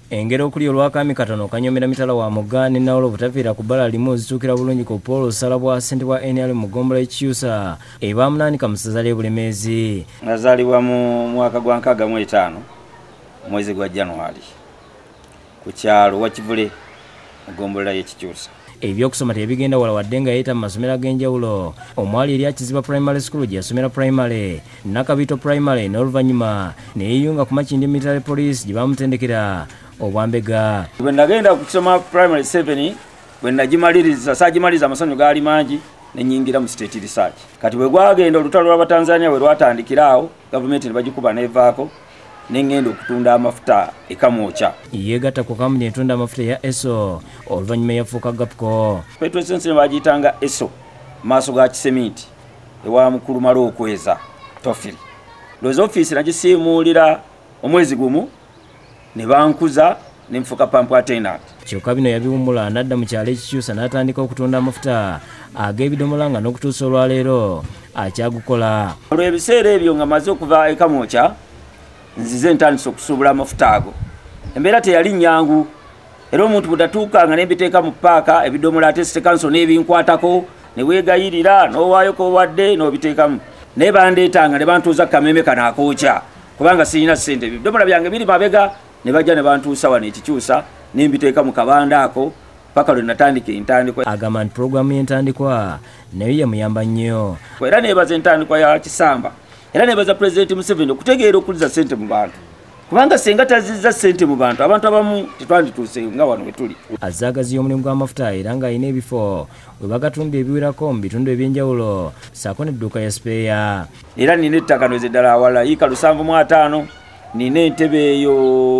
engero okuli olw'akaami katono kanyomera mitala wa mugga ne nawolo obutafiira ku bbala limu zituukira bulungi ku Paul Osala bwa ssente bwa NRM mu ggombolola y'Ekyusa ebaamunaanika mu ssaza ly'e Bulemeezi. Nazaalibwa mu mwaka gwa 65 mwezi gwa January ku kyalo Wakivule mu ggombolola y'Ekyusa. Ebyokusoma tebigenda wala wadde nga yeeta mu masomero ag'enjawulo. Omwali eri Kiziba Primary School gye yasomera primary, Nakabito Primary n'oluvannyuma ne yeeyunga ku Makindye Military Police gye baamutendekera obwambega. Bwe nagenda kusoma primary 7 bwe nagimaliriza saagimaliza amasomero gaali mangi ne nnyingira mu state research. Kati bwe gwagenda olutalo lw'Abatanzania bwe lwatandikira awo gavumenti ne bagikuba n'evaako n'engenda okutunda amafuta ekamwokya. Yeegatta ku kampuni etunda amafuta ya Esso oluvannyuma yafuuka Gapco. Petrol station bagiyitanga Esso maaso ga kisementi ewa mukulu malo okweza Tofiri. Loozi ofiisi nagisiimuulira omwezi gumu ne bankuza ne nfuuka pump attendant. Kyokka bino yabiwummula n'adda mu kyalo ekikyusa n'atandika okutunda amafuta ag'ebidomola nga n'okutuusa olwaleero akyagukola. Olw'ebiseera ebyo nga maze okuva ekamwokya nzize ntandise okusuubula amafuta ago. Embeera teyali nnyangu era omuntu bw'odatuukanga ne mbiteeka mu paaka ebidomola ate City Council n'ebinkwatako ne weegayirira n'owaayoko wadde n'obiteekamu. Naye bandeetanga ne bantuuza Kameme kano akookya kubanga sirina ssente. Ebidomola byange biri mabega ne bajja ne bantuusa wano Ekikyusa ne mbiteeka mu kabanda ako paka lwe natandika entandikwa. Agamba nti pulogulaamu y'entandikwa nayo yamuyamba nnyo. Era neebaza entandikwa ya Kisamba era neebaza Pulezidenti Museveni okutegeera okuliza ssente mu bantu. Kubanga senga tazizza ssente mu bantu abantu abamu tetwandituuse nga wano we tuli. Azagazi y'omulimu gw'amafuta era ng'alina ebifo we bagatunda ebiwerako mu bitundu eby'enjawulo ssaako n'edduuka ya Speya. Era nina ettaka nweze ddala awala yiika 750, nina entebe eyo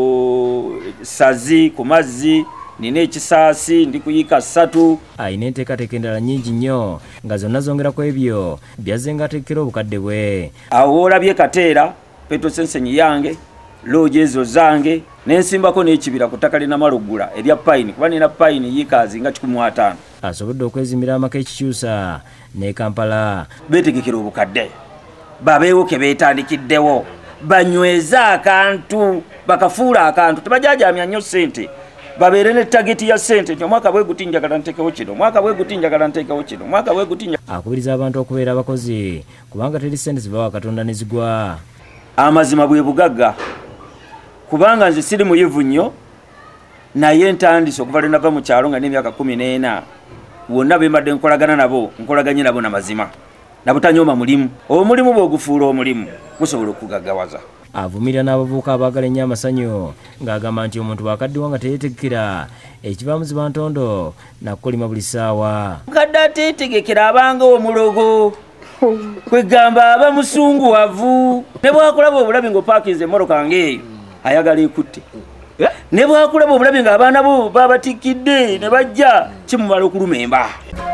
sazi ku mazzi, nina ekisaasi ndi ku yiika 3. Alina enteekateeka endala nnyingi nnyo nga zonna zongerako ebyo byazze ng'ateekera obukadde bwe. Awo olabye Kateera Petrol station yange looje ezo zange n'ensimbako n'ekibira ku ttaka lina Malugula erya Pine kuba nina Pine yiikaazi nga 15. Asobodde okwezimbira amaka Ekikyusa ne Kampala. Beetegekera obukadde babeewo ke beetandikiddewo banyweza akantu bakafuula akantu tebajajaamya nnyo ssente babeere ne tageti ya ssente nti omwaka bwe guti njagala nteekewo kino omwaka bwe guti njagala nteekewo kino omwaka bwe guti. Akubiriza abantu okubeera abakozi kubanga teri ssente ziva wa Katonda ne zigwa. Amazima bwe bugagga kubanga nze siri muyivu nnyo naye ntandise okuva lwe nava mu kyalo nga n'emyaka 14 wonna bembadde nkolagana nabo nkolaganye nabo n'amazima nabutanyooma mulimu. Omulimu bw'ogufuula omulimu gusobola okugaggawaza. Avumirira n'abavubuka abaagala ennyo amasanyu ng'agamba nti omuntu bw'akaddiwa nga teyeetegekera ekivaamu ziba ntondo nakukolima buli ssaawa. Mukadde ateetegekera abanga omulogo kwegamba aba musunguwavu ne bwakulaba obulabi ng'opaakinze emmotoka ng'eyo ayagala ekutte ne bwakulaba obulabi ng'abaana bo babatikidde ne bajja kimumala okuluma emba.